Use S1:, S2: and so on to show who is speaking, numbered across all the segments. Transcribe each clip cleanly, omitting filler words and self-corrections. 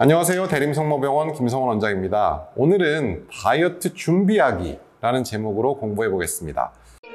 S1: 안녕하세요. 대림성모병원 김성원 원장입니다. 오늘은 다이어트 준비하기라는 제목으로 공부해 보겠습니다.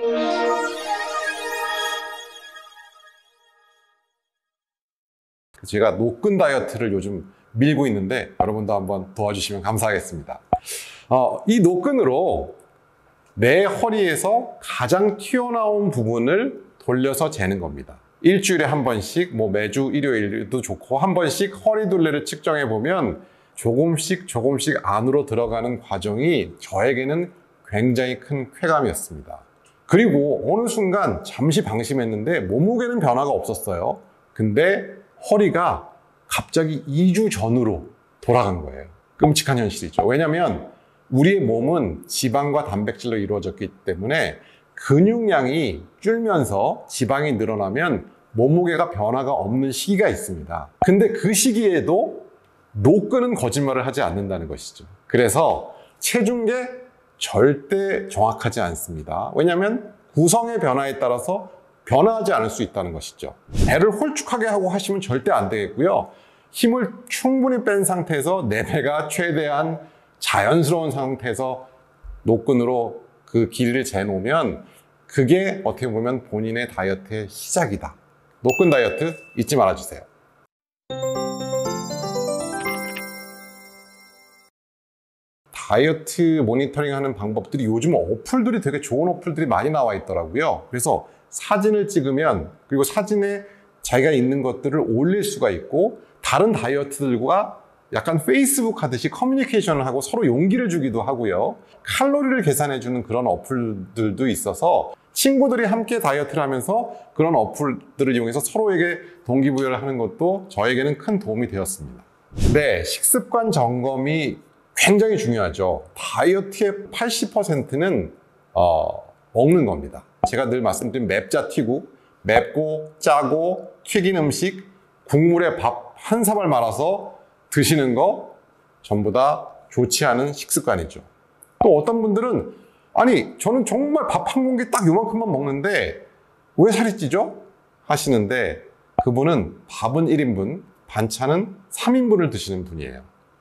S1: 제가 노끈 다이어트를 요즘 밀고 있는데 여러분도 한번 도와주시면 감사하겠습니다. 이 노끈으로 내 허리에서 가장 튀어나온 부분을 돌려서 재는 겁니다. 일주일에 한 번씩, 매주 일요일도 좋고 한 번씩 허리 둘레를 측정해 보면 조금씩 안으로 들어가는 과정이 저에게는 굉장히 큰 쾌감이었습니다. 그리고 어느 순간 잠시 방심했는데 몸무게는 변화가 없었어요. 근데 허리가 갑자기 2주 전으로 돌아간 거예요. 끔찍한 현실이죠. 왜냐하면 우리의 몸은 지방과 단백질로 이루어졌기 때문에 근육량이 줄면서 지방이 늘어나면 몸무게가 변화가 없는 시기가 있습니다. 근데 그 시기에도 노끈은 거짓말을 하지 않는다는 것이죠. 그래서 체중계 절대 정확하지 않습니다. 왜냐하면 구성의 변화에 따라서 변화하지 않을 수 있다는 것이죠. 배를 홀쭉하게 하고 하시면 절대 안 되겠고요. 힘을 충분히 뺀 상태에서 내 배가 최대한 자연스러운 상태에서 노끈으로 그 길이를 재놓으면 그게 어떻게 보면 본인의 다이어트의 시작이다. 노끈 다이어트 잊지 말아주세요. 다이어트 모니터링 하는 방법들이 요즘 어플들이 되게 좋은 어플들이 많이 나와 있더라고요. 그래서 사진을 찍으면 그리고 사진에 자기가 있는 것들을 올릴 수가 있고 다른 다이어트들과 약간 페이스북 하듯이 커뮤니케이션을 하고 서로 용기를 주기도 하고요. 칼로리를 계산해주는 그런 어플들도 있어서 친구들이 함께 다이어트를 하면서 그런 어플들을 이용해서 서로에게 동기부여를 하는 것도 저에게는 큰 도움이 되었습니다. 네, 식습관 점검이 굉장히 중요하죠. 다이어트의 80%는 먹는 겁니다. 제가 늘 말씀드린 맵자튀국, 맵고 짜고 튀긴 음식, 국물에 밥 한 사발 말아서 드시는 거 전부 다 좋지 않은 식습관이죠. 또 어떤 분들은 아니 저는 정말 밥 한 공기 딱 요만큼만 먹는데 왜 살이 찌죠? 하시는데 그분은 밥은 1인분, 반찬은 3인분을 드시는 분이에요.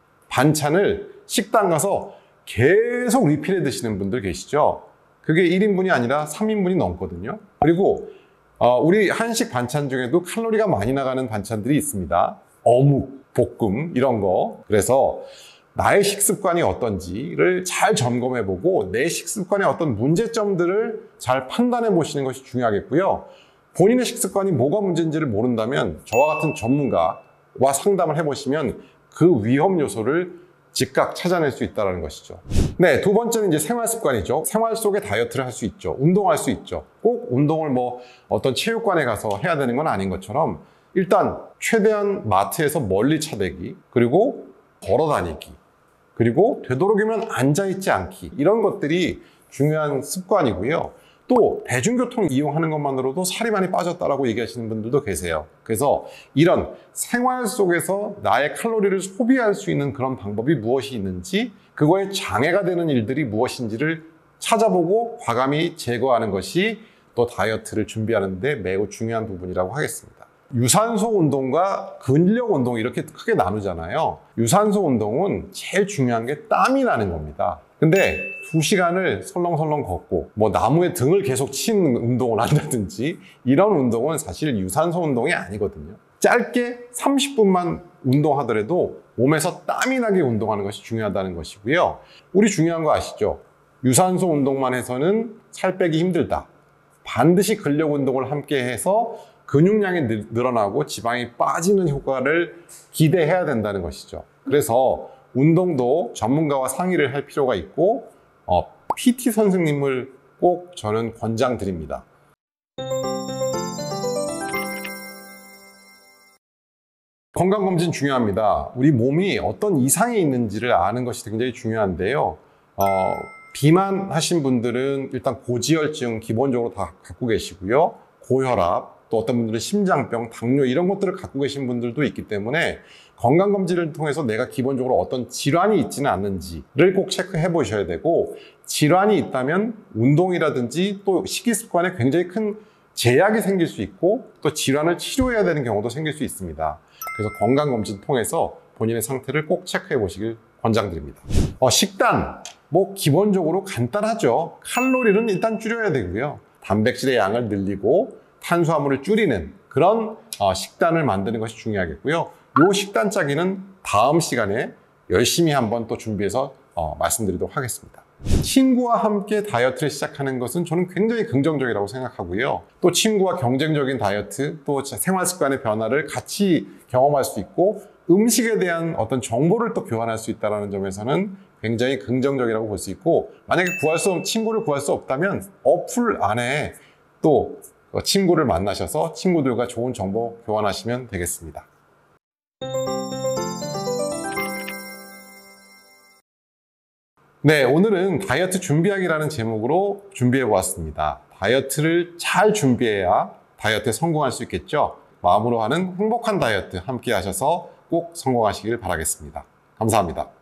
S1: 반찬을 식당 가서 계속 리필해 드시는 분들 계시죠? 그게 1인분이 아니라 3인분이 넘거든요. 그리고 우리 한식 반찬 중에도 칼로리가 많이 나가는 반찬들이 있습니다. 어묵, 볶음 이런 거. 그래서 나의 식습관이 어떤지를 잘 점검해보고 내 식습관의 어떤 문제점들을 잘 판단해 보시는 것이 중요하겠고요. 본인의 식습관이 뭐가 문제인지를 모른다면 저와 같은 전문가와 상담을 해보시면 그 위험 요소를 즉각 찾아낼 수 있다는 것이죠. 네, 두 번째는 이제 생활 습관이죠. 생활 속에 다이어트를 할 수 있죠. 운동할 수 있죠. 꼭 운동을 어떤 체육관에 가서 해야 되는 건 아닌 것처럼 일단 최대한 마트에서 멀리 차대기, 그리고 걸어 다니기, 그리고 되도록이면 앉아있지 않기, 이런 것들이 중요한 습관이고요. 또 대중교통 이용하는 것만으로도 살이 많이 빠졌다라고 얘기하시는 분들도 계세요. 그래서 이런 생활 속에서 나의 칼로리를 소비할 수 있는 그런 방법이 무엇이 있는지, 그거에 장애가 되는 일들이 무엇인지를 찾아보고 과감히 제거하는 것이 또 다이어트를 준비하는 데 매우 중요한 부분이라고 하겠습니다. 유산소 운동과 근력 운동 이렇게 크게 나누잖아요. 유산소 운동은 제일 중요한 게 땀이 나는 겁니다. 근데 2시간을 설렁설렁 걷고 나무에 등을 계속 치는 운동을 한다든지 이런 운동은 사실 유산소 운동이 아니거든요. 짧게 30분만 운동하더라도 몸에서 땀이 나게 운동하는 것이 중요하다는 것이고요. 우리 중요한 거 아시죠? 유산소 운동만 해서는 살 빼기 힘들다. 반드시 근력 운동을 함께 해서 근육량이 늘어나고 지방이 빠지는 효과를 기대해야 된다는 것이죠. 그래서 운동도 전문가와 상의를 할 필요가 있고 PT 선생님을 꼭 저는 권장드립니다. 건강검진 중요합니다. 우리 몸이 어떤 이상이 있는지를 아는 것이 굉장히 중요한데요. 비만하신 분들은 일단 고지혈증 기본적으로 다 갖고 계시고요. 고혈압, 또 어떤 분들은 심장병, 당뇨 이런 것들을 갖고 계신 분들도 있기 때문에 건강검진을 통해서 내가 기본적으로 어떤 질환이 있지는 않는지를 꼭 체크해 보셔야 되고, 질환이 있다면 운동이라든지 또 식이습관에 굉장히 큰 제약이 생길 수 있고 또 질환을 치료해야 되는 경우도 생길 수 있습니다. 그래서 건강검진 통해서 본인의 상태를 꼭 체크해 보시길 권장드립니다. 식단, 기본적으로 간단하죠. 칼로리는 일단 줄여야 되고요. 단백질의 양을 늘리고 탄수화물을 줄이는 그런 식단을 만드는 것이 중요하겠고요. 이 식단 짜기는 다음 시간에 열심히 한번 또 준비해서 말씀드리도록 하겠습니다. 친구와 함께 다이어트를 시작하는 것은 저는 굉장히 긍정적이라고 생각하고요. 또 친구와 경쟁적인 다이어트, 또 생활 습관의 변화를 같이 경험할 수 있고 음식에 대한 어떤 정보를 또 교환할 수 있다는 점에서는 굉장히 긍정적이라고 볼 수 있고, 만약에 친구를 구할 수 없다면 어플 안에 또 친구를 만나셔서 친구들과 좋은 정보 교환하시면 되겠습니다. 네, 오늘은 다이어트 준비하기라는 제목으로 준비해 보았습니다. 다이어트를 잘 준비해야 다이어트에 성공할 수 있겠죠? 마음으로 하는 행복한 다이어트 함께 하셔서 꼭 성공하시길 바라겠습니다. 감사합니다.